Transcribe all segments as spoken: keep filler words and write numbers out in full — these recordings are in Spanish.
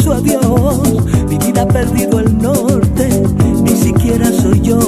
su adiós. Mi vida ha perdido el norte, ni siquiera soy yo.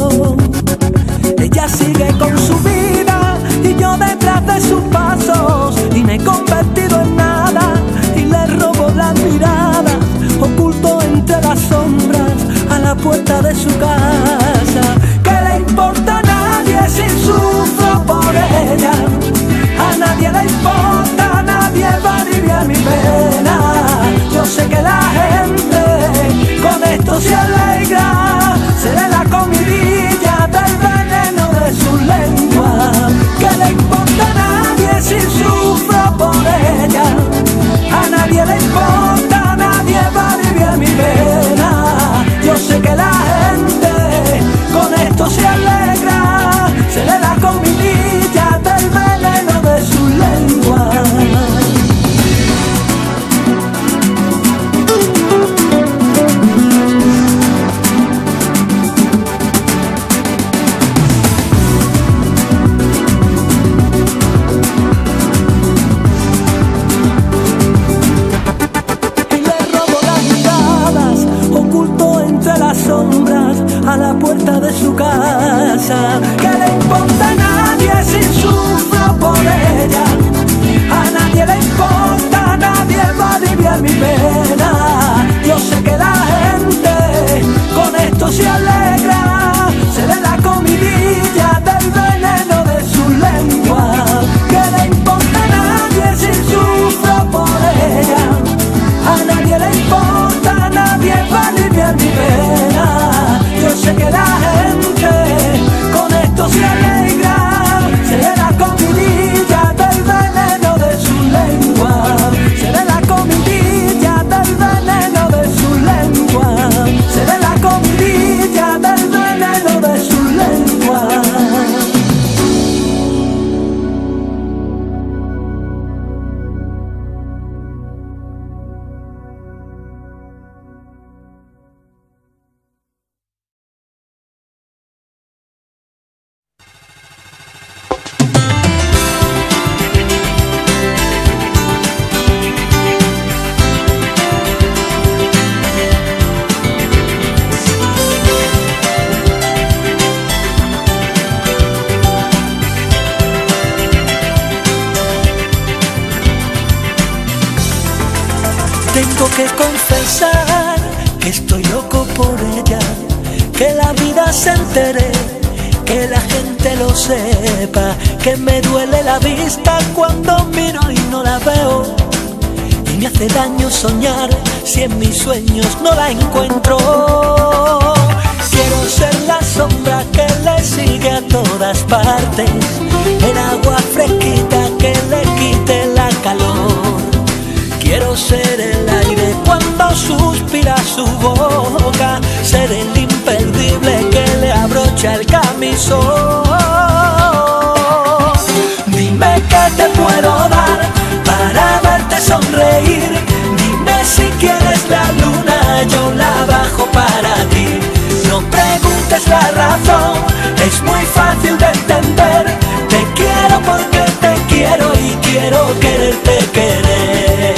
Ella sigue con su vida y yo detrás de sus pasos, y me he convertido en nada y le robo las miradas, oculto entre las sombras a la puerta de su casa. ¿Qué le importa a nadie si sufro por ella? A nadie le importa, a nadie va a aliviar mi pena. Yo sé que la gente con esto se alegra, seré la comidilla del veneno de su lengua. ¿Qué le importa a nadie si sufro por ella? A nadie le importa, a nadie va a aliviar mi pena. Yo sé que la gente con esto se alegra, seré la comidilla del veneno de su lengua. A la puerta de su casa. ¿Qué le importa a nadie si sufro por ella? A nadie le importa, a nadie va a aliviar mi pena. Yo sé que la gente con esto se alegra, seré la comidilla del veneno de su lengua. ¿Qué le importa a nadie si sufro por ella? A nadie le importa, a nadie va a aliviar mi pena. Yo sé que la gente con esto se alegra, seré la comidilla del veneno de su lengua. Seré la comidilla del veneno de su lengua. Seré la comidilla del veneno de su lengua. Tengo que confesar que estoy loco por ella, que la vida se entere, que la gente lo sepa, que me duele la vista cuando miro y no la veo, y me hace daño soñar si en mis sueños no la encuentro. Quiero ser la sombra que le sigue a todas partes, el agua fresquita que le quite la calor. Quiero ser el aire cuando suspira su boca, ser el imperdible que le abrocha el camisón. Dime qué te puedo dar para verte sonreír. Dime si quieres la luna, yo la bajo para ti. No preguntes la razón, es muy fácil de entender. Te quiero porque te quiero y quiero quererte querer.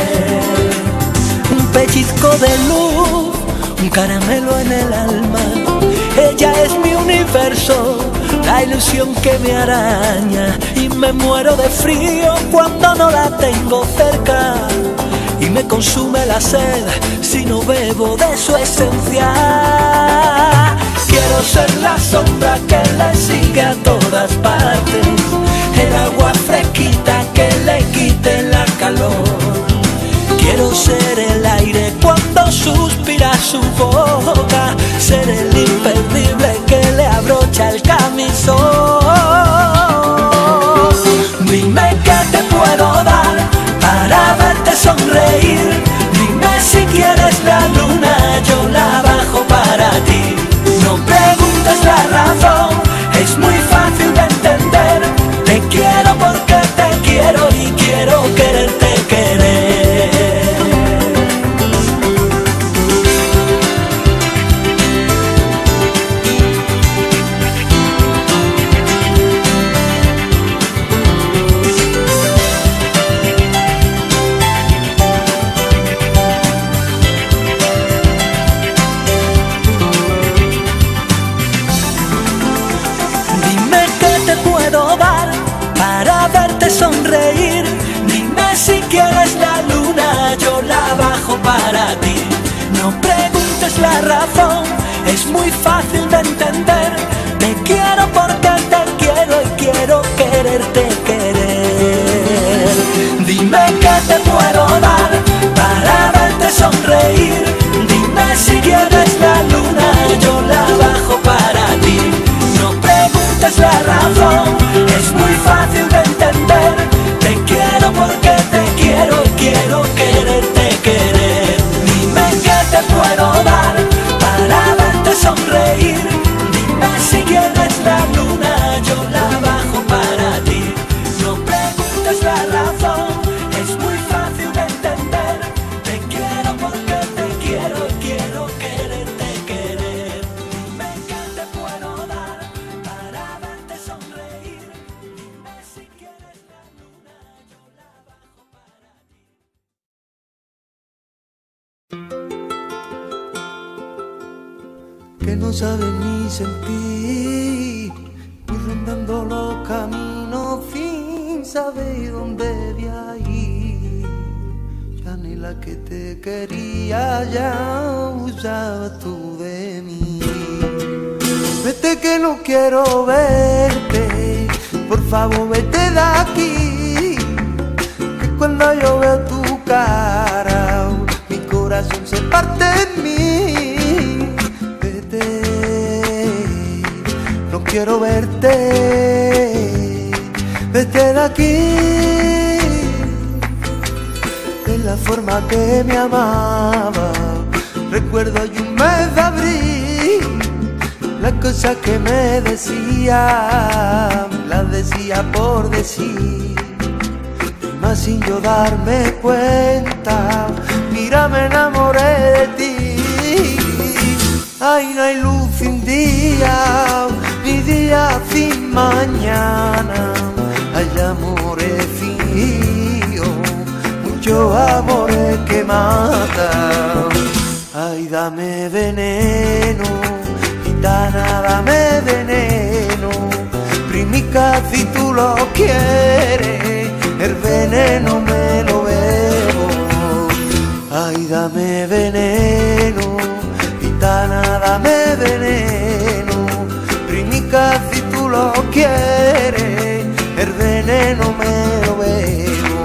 Un pellizco de luz, un caramelo en el alma. Ella es mi universo, la ilusión que me araña, y me muero de frío cuando no la tengo cerca, y me consume la sed si no bebo de su esencia. Quiero ser la sombra que le sigue a todas partes, el agua fresquita que le quite la calor. Quiero ser el aire cuando suspira su boca, ser el imperdible que le abrocha el camisón. Dime qué te puedo dar para verte sonreír. Dime si quieres la luna, yo la bajo para ti. No preguntes la razón, es muy fácil de entender. Te quiero porque te quiero y quiero quererte querer. siguieres la razón, es muy fácil de entender. Te quiero porque te quiero y quiero quererte querer. Dime qué te puedo dar para verte sonreír. Dime si quieres la luna, yo la bajo para ti. No preguntes la razón, es muy fácil de entender. Te quiero porque te quiero y quiero quererte querer. Dime qué te puedo dar para verte sonreír. Dime si quieres la luna, yo la bajo para ti. No preguntes la razón, es muy fácil de entender. Te quiero porque te quiero y quiero quererte querer. Dime qué te puedo dar para verte sonreír. Dime si quieres la luna, yo la bajo para ti. Que no sabe ni sentir, ni rondando los caminos sin saber dónde voy a ir. Ya ni la que te quería ya usabas tú de mí. Vete que no quiero verte, por favor vete de aquí. Que cuando yo veo tu cara, mi corazón se parte en mí. No quiero verte, vete de aquí. De la forma que me amaba, recuerdo hay un mes de abril. Las cosas que me decía, las decía por decir. Más sin yo darme cuenta, mira me enamoré de ti. Ay, no hay luz sin día, ni día sin mañana. Hay amores fríos, muchos amores que matan. Ay, dame veneno, gitana, dame veneno. Primica, si tú lo quieres, el veneno me lo bebo. Ay, dame veneno, gitana, dame veneno. Primica, si tú lo quieres, el veneno me lo bebo.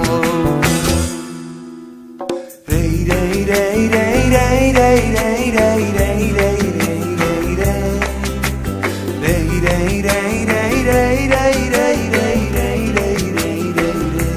Rey, rey, rey, rey, rey, rey, rey, rey, rey, rey, rey, rey. Rey, rey, rey, rey, rey, rey, rey, rey, rey, rey, rey, rey.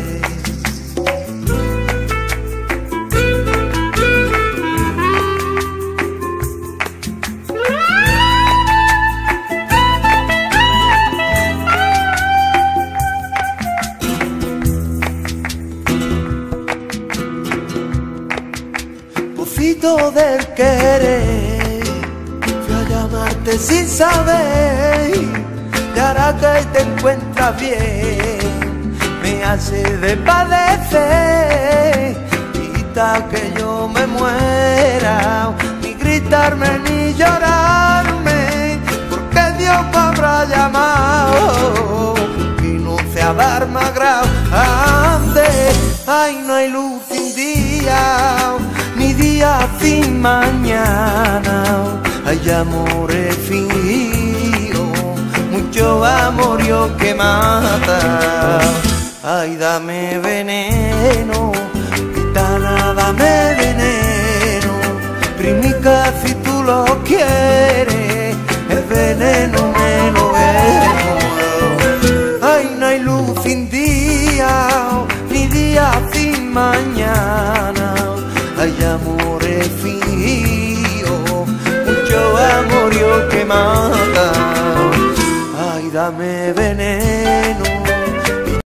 Pocito del querer, fui a llamarte sin saber. Y ahora que te encuentras bien, me hace de padecer. Quita que yo me muera, ni gritarme ni llorarme, porque Dios me habrá llamado y no sé a dar más grande. Ay, no hay luz sin día, ni día sin mañana. Hay amores fingidos, mucho amorío que mata. Ay, dame veneno, gitana, dame veneno. Primica, si tú lo quieres, el veneno me lo bebo. Ay, no hay luz sin día, ni día sin mañana. Hay amores fingidos, mucho amorío que mata. Ay, dame veneno,